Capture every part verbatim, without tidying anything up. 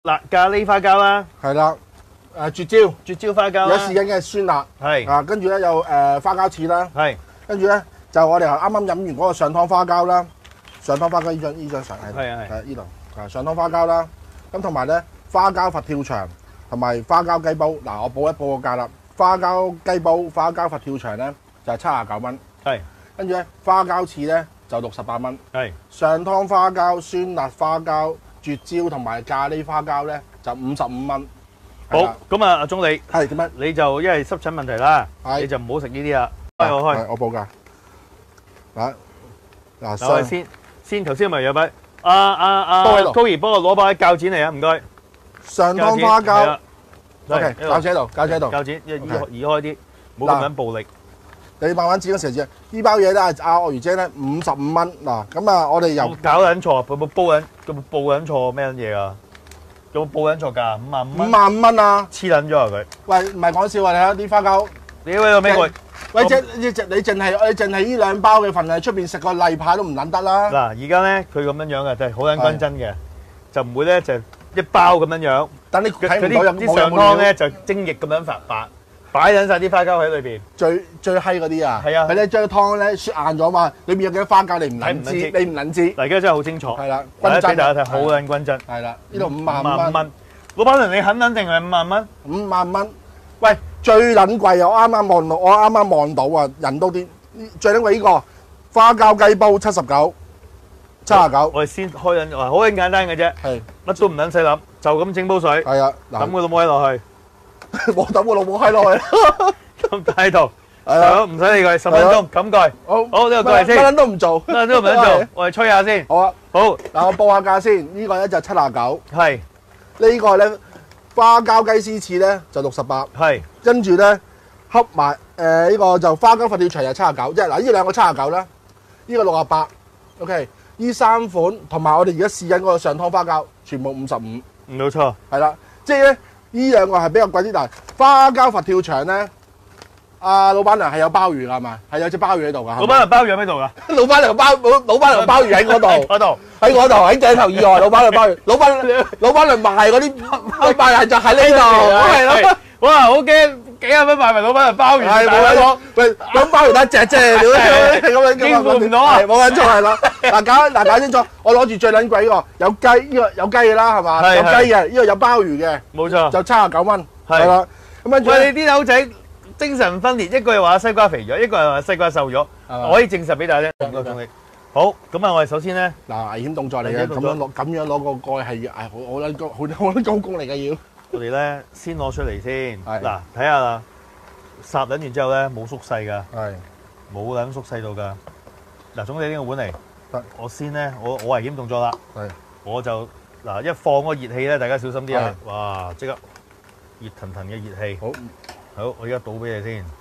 嗱，咖喱花膠啦， 係啦，誒絕招， 絕招花膠而家啦， 試緊嘅係酸辣， 係啊，跟住咧有誒花膠翅啦， 係跟住咧就我哋啱啱飲完嗰個上湯花膠啦，上湯花膠呢張呢張相係係啊係係呢度，啊上湯花膠啦，咁同埋咧花膠佛跳牆同埋花膠雞煲，嗱我報一報個價啦，花膠雞煲、花膠佛跳牆咧就係七十九蚊， 係， 跟住咧花膠翅咧就六十八蚊， 係上湯花膠、酸辣花膠、絕招同埋咖喱花膠咧就五十五蚊。 好，咁啊，阿鐘你係點樣？ 你就因為濕疹問題啦， 係你就唔好食呢啲啦，開我開， 係我報價。嗱嗱， 嗱我哋先先頭先咪有把阿阿阿都喺度高兒幫我攞把鉸剪嚟啊，唔該， 上湯花膠係啊 ，OK，鉸剪喺度，鉸剪喺度。 鉸剪移 OK 移開啲，冇咁樣暴力， 你慢慢剪嗰時知。呢包嘢咧，阿鱷魚姐咧五十五蚊嗱，咁啊，我哋由搞緊錯，有冇煲緊有冇報緊錯咩嘢啊？有冇報緊錯價？五萬五蚊， 五萬五蚊啊！ 黐撚咗啊佢！ 喂，唔係講笑啊！你睇啲花膠， 你喂個咩佢？ 喂，即你淨你淨係你淨係呢兩包嘅份量，出邊食個例牌都唔撚得啦。 嗱，而家咧佢咁樣樣嘅，就係好撚均真嘅，就唔會咧就一包咁樣樣。 但你佢睇唔到有啲啲上湯咧就精液咁樣發白，擺緊曬啲花膠喺裏邊。 最最閪嗰啲啊， 係啊佢咧將湯咧雪硬咗嘛，裏面有幾多花膠你唔撚知， 睇唔撚知你唔撚知。 嗱，而家真係好清楚。 係啦， 大家俾均真大家睇，好撚均真。 係啦，呢度五萬五蚊， 五蚊。老闆娘，你肯唔肯定係五萬蚊？ 五萬蚊。喂，最撚貴啊！我啱啱望到，我啱啱望到啊，人都啲最撚貴呢個花膠雞煲七十九，七十九。 我哋先開緊，好撚簡單嘅啫， 係乜都唔撚使諗，就咁整煲水， 係啊， 抌個老母閪落去， 我抌個老母閪落去。 咁喺度， 係啊好唔使理佢，十分鐘冚蓋。 好， 好呢個蓋先乜撚都唔做， 乜都唔撚做，我哋吹下先。 好啊， 好， 嗱我報下價先，呢個咧就七十九， 係呢個咧花膠雞絲翅咧就六十八。 係跟住咧，合埋誒呢個就花膠佛跳牆又七十九，即係嗱呢兩個七十九啦，呢個六十八。OK，呢三款同埋我哋而家試緊嗰個上湯花膠，全部五十五， 冇錯。 係啦。即係咧呢兩個係比較貴啲，但係花膠佛跳牆咧，阿老闆娘係有鮑魚㗎係咪？係有隻鮑魚喺度㗎。 老闆娘鮑魚喺邊度㗎？ 老闆娘鮑老老闆娘鮑魚喺嗰度， 嗰度。 喺嗰度喺鏡頭以外，老闆娘鮑魚，老闆老闆娘賣嗰啲賣係就喺呢度，係咯。 哇！好驚，幾廿蚊買埋老闆娘鮑魚， 係冇撚錯，喂，咁鮑魚得一隻啫，咁樣應付唔到啊係冇撚錯係啦。嗱搞嗱搞清楚，我攞住最撚貴呢個，有雞呢個有雞嘅啦係嘛， 係有雞嘅，呢個有鮑魚嘅， 冇錯。 就七十九蚊， 係係啦。咁跟住喂，你啲友仔精神分裂，一個又話西瓜肥咗，一個又話西瓜瘦咗，我可以證實俾大家聽。唔該，總理。好，咁啊，我哋首先咧， 嗱危險動作嚟嘅，咁危險動作樣攞咁樣攞個蓋係係好好撚高好好撚高功嚟嘅要。 我哋咧先攞出嚟先。 係嗱，睇下啦，霎撚完之後咧冇縮細㗎， 係冇撚縮細到㗎。嗱，總理呢個碗嚟得， 我先咧，我我危險動作啦， 係我就嗱一放嗰個熱氣咧，大家小心啲啊！哇，即刻熱騰騰嘅熱氣。 好好，我而家倒俾你先，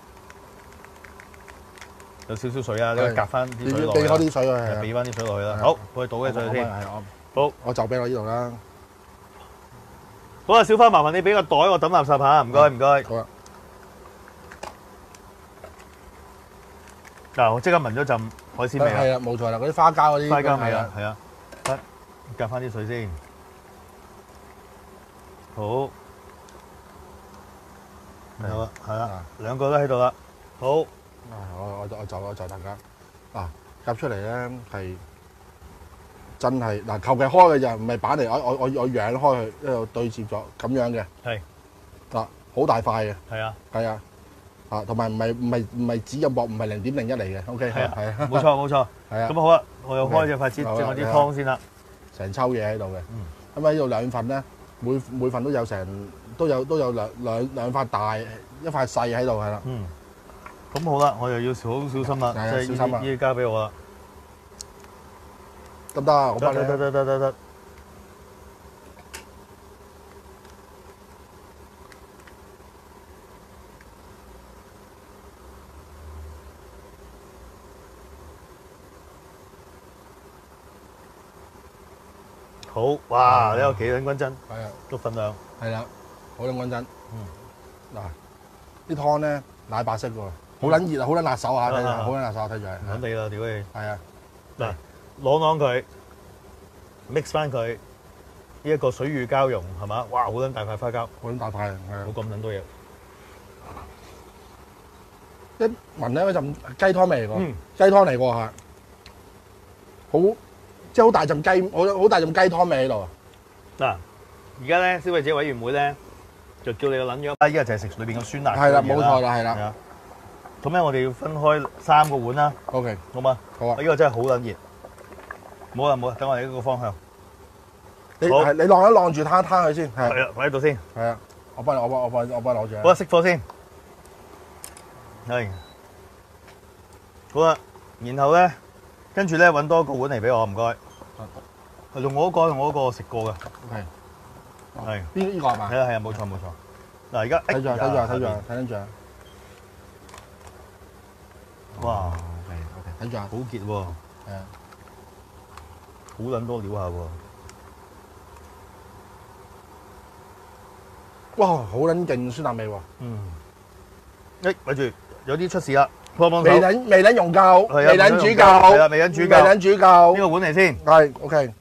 有少少水啊，你係隔翻啲你水落俾開去啲水佢係啊，俾翻啲水落去啦。 係啊好，我哋倒嘅水先。 係我好， 我就俾我呢度啦。 好啊，小花，麻煩你俾個袋我抌垃圾下，唔該唔該。 好啊。 嗱，我即刻聞咗陣海鮮味啦， 係啊，冇錯啦，嗰啲花膠嗰啲花膠味係啊，係啊，得，隔翻啲水先。好，好啦，係啦，兩個都喺度啦。好， 啊！我我我就我就大家嗱夾出嚟咧係真係嗱，求其開嘅就唔係板嚟，我我我我揚開佢一路對接咗咁樣嘅， 係嗱好大塊嘅， 係啊， 係啊，啊同埋唔係唔係唔係紙咁薄，唔係零點零一嚟嘅，OK 係啊係啊， 冇錯冇錯。 係啊， 咁好啦，我又開隻筷子整好啊我啲湯先啦。 成抽嘢喺度嘅， 嗯咁喺呢度兩份咧，每每份都有成都有都有兩兩兩塊大一塊細喺度係啦， 嗯，咁好啦，我又要好小心啦， 係啊即係小心啊呢啲交俾我啦。 得唔得啊？我幫你得得得得得得。好，哇！呢個幾撚均真， 係啊。 個份量。 係啦，好撚均真。 嗯。 嗱，啲湯咧奶白色喎，好撚熱啊，好撚辣手啊，睇住，好撚辣手啊，睇住係。 揾地啦，屌你！ 係啊， 嗱，啷啷佢，mix 翻佢， 呢一個水乳交融係嘛？哇！好撚大塊花膠， 好撚大塊，係啊！ 冇咁撚多嘢。 一聞咧嗰陣雞湯味嚟喎， 嗯雞湯嚟喎係，好即係好大陣雞，好好大陣雞湯味喺度。 嗱，而家咧消費者委員會咧就叫你個撚樣，啊！依家就係食裏邊個酸辣。 係啦，冇錯啦，係啦。 係啊。咁咧，我哋要分開三個碗啦， OK， 好嘛？ 好啊。 呢個真係好撚熱。冇啦冇啦，等我哋呢個方向。 你好係你晾一晾住攤攤佢先，係係啊，擺喺度先。 係啊，我幫你，我幫我幫我幫你攞住啊。 好啦，熄火先。係。好啦，然後咧，跟住咧揾多個碗嚟俾我，唔該。係用我嗰個，用我嗰個食過嘅。 OK， 係。 呢呢個係嘛？ 係啊係啊，冇錯冇錯。嗱，而家睇住啊睇住啊睇住啊睇緊住啊。 哇 OK OK，睇住啊。 好結喎， 係啊。 好撚多料下喎。 哇，好撚勁酸辣味喎！ 嗯。誒，咪住，有啲出事啦，幫幫手。 未撚未撚用夠， 係啊未撚煮係夠， 啦，未撚煮未夠。 撚煮夠。 呢個碗嚟先。 係 OK。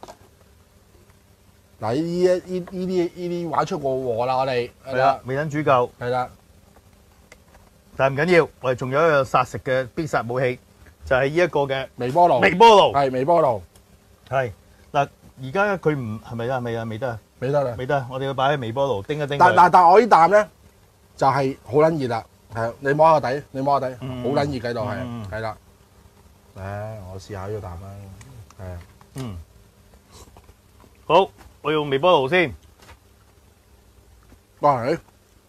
嗱，呢啲呢呢啲呢啲玩出過禍啦，我哋係啦，未撚煮夠， 係啦， 但係唔緊要，我哋仲有一個殺食嘅必殺武器，就係呢一個嘅微波爐， 微波爐。 係微波爐， 係嗱，而家佢唔係咪啊？未啊？未得啊？ 未得啦。 未得，我哋要擺喺微波爐叮一叮佢。 但但但我呢啖咧就係好撚熱啦，係啊，你摸下底，你摸下底， 嗯好撚熱喺度，係嗯係啦。誒，我試下呢個啖啦，係啊， 嗯，好，我用微波爐先。 哇，係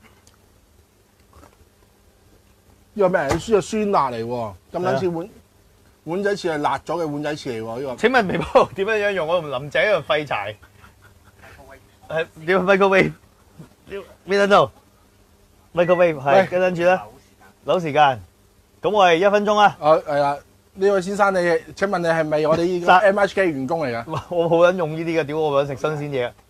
呢個咩？呢個酸辣嚟喎，咁撚似碗碗仔翅係辣咗嘅碗仔翅嚟喎，呢個。 請問微波爐點樣樣用？我同林仔喺度廢柴。係點 microwave？邊撚度 ？microwave 係，跟住咧扭時間。咁我係一分鐘啊！ 啊，係啦，呢位先生你，請問你係咪我哋呢個 M H K 員工嚟㗎？ 哇我好撚用呢啲嘅，屌我想食新鮮嘢。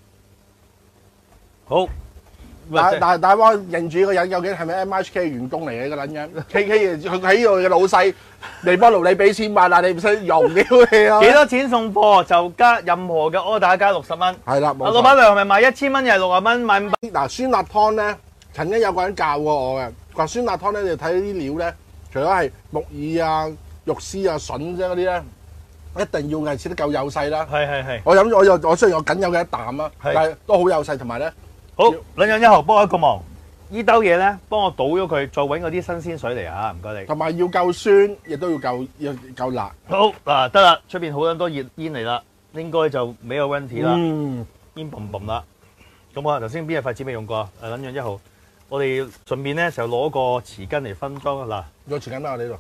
好， 但但但我認住呢個人究竟係咪 M H K 員工嚟嘅呢個撚樣？K K 佢喺呢度嘅老細，微波爐你俾錢買，但你唔使用屌你啊！ 幾多錢送貨就加任何嘅 order 加六十蚊。 係啦， 啊， 冇錯。 老闆娘係咪賣一千蚊又係六十蚊買五百？ 嗱，酸辣湯咧，曾經有個人教過我嘅，佢話酸辣湯咧，你睇啲料咧，除咗係木耳啊、肉絲啊、筍啫嗰啲咧，一定要係切得夠幼細啦。 係係係。 我飲我又我雖然我僅有嘅一啖啦， 係但係都好幼細，同埋咧， 好，兩樣一號，幫我一個忙。呢兜嘢咧，幫我倒咗佢，再揾嗰啲新鮮水嚟啊！唔該你。 同埋要夠酸，亦都要夠要夠辣。 好嗱，得啦，出邊好撚多熱煙嚟啦，應該就沒有問題啦， 嗯， 煙嘣嘣啦。咁啊，頭先邊隻筷子未用過啊？誒，兩樣一號，我哋順便咧就攞個匙羹嚟分裝啊！ 有匙羹啦，我哋呢度。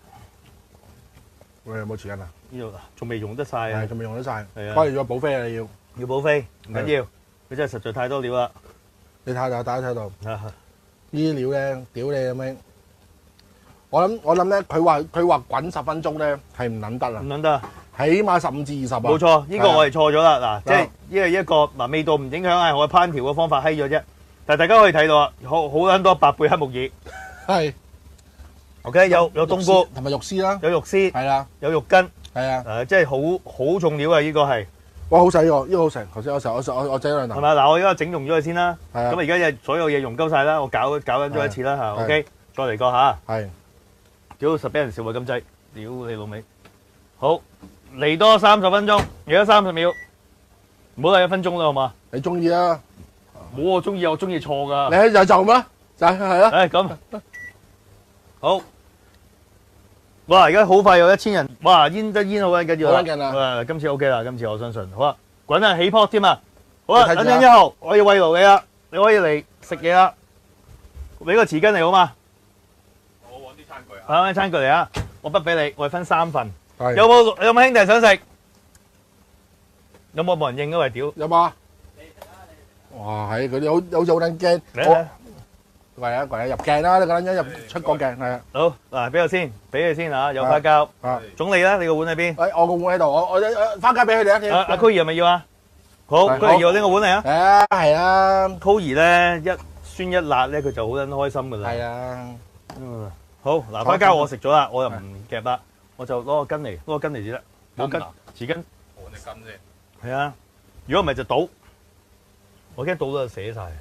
喂，有冇匙羹啊？ 嗱，呢度仲未用得晒啊係，，仲未用得晒。 係啊關鍵要補飛啊！你要， 要補飛，唔緊要，佢真係實在太多料啦。 你睇下，大家睇到。 啊呢啲料咧，屌你咁樣！我諗我諗咧，佢話佢話滾十分鐘咧係唔撚得啦唔，撚得啊！ 起碼十五至二十啊！ 冇錯，呢個我哋錯咗啦。嗱，即係啊呢個一個嗱味道唔影響係我烹調嘅方法閪咗啫。但係大家可以睇到啊，好好撚多白貝黑木耳。 係 OK，有有冬菇， 同埋肉絲啦， 有肉絲， 係啦， 有肉筋， 係啊， 誒，即係好好重料啊！呢個係哇好食喎，呢個好食。頭先我食我食我我整兩啖， 係咪？嗱，我而家整溶咗佢先啦。 係啊咁而家嘢所有嘢溶鳩晒啦，我搞搞緊咗一次啦嚇。 係 OK，再嚟過嚇。 係屌實俾人笑喎咁滯，屌你老味！好嚟多三十分鐘，而家三十秒，唔好嚟一分鐘啦，好嘛？ 你中意啊？ 冇我中意，我中意錯噶。 你喺就就咁啦，就係係啦。 誒咁好，哇！而家好快有一千人，哇！煙得煙好緊要好緊要啦哇！今次 OK 啦，今次我相信。好啊，滾啊起泡添啊！好啊，等你睇住啊陣一號，我要慰勞你啦，你可以嚟食嘢啦。俾個匙羹嚟好嘛？ 我揾啲餐具啊！ 啊，餐具嚟啊！我筆俾你，我係分三份。 係有冇有冇兄弟想食？有冇冇人應啊？喂，屌！ 有冇啊？哇！係佢哋好好似好撚驚。 嚟我嚟係啊，係啊，入鏡啦！你個撚樣入出個鏡係啊。 好嗱，俾佢先，俾佢先嚇，有花膠。 啊！ 總理啦，你個碗喺邊？ 誒，我個碗喺度，我我我花膠俾佢哋啊！ 阿阿 Coir 係咪要啊？好係 ，Coir 要呢個碗嚟啊！ 係啊，係啊， Coir 咧一酸一辣咧，佢就好撚開心噶啦。 係啊。 嗯，好嗱，花膠我食咗啦，我又唔夾啦，我就攞個羹嚟，攞個羹嚟至得，冇羹羹啊匙羹。 我隻羹先。 係啊， 如果唔係就賭，我驚賭咗就寫晒。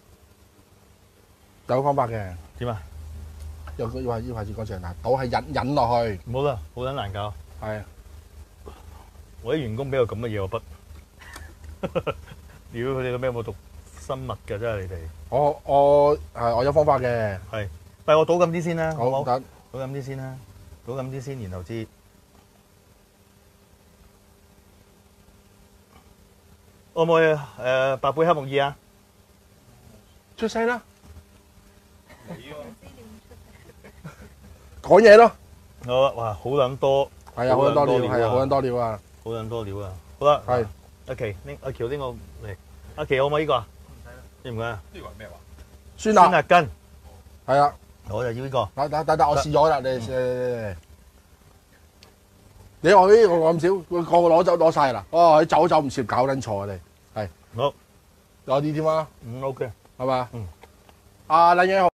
有方法嘅。 點啊？ 又要話要下次講成嗱，倒係引引落去， 冇啦，好撚難搞。 係我啲員工俾我咁嘅嘢我筆。屌佢哋個咩有冇讀生物㗎？真係你哋。 我我係我有方法嘅。 係，但係我賭咁啲先啦，好唔好？ 好得賭咁啲先啦，賭咁啲先，然後知。可唔可以誒白貝黑木耳啊？ 出聲啦， 你喎， 講嘢咯。 好啊，哇，好撚多， 係啊，好撚多料， 好撚多料啊係啊，好撚多料啊。 好撚多料啊！好啦， 係阿琪，呢阿喬呢個嚟，阿琪可唔可以呢個啊？知唔知啊？ 呢個係咩話？ 酸辣酸辣根， 係啊， 我就要呢個。 但但但但我試咗啦，你誒你話呢個咁少，個個攞走攞晒啦。哦，你走走唔切，搞撚錯啊你。係好， 有啲添啊， 嗯 OK。 係嘛？ 嗯。 啊，靚嘢好。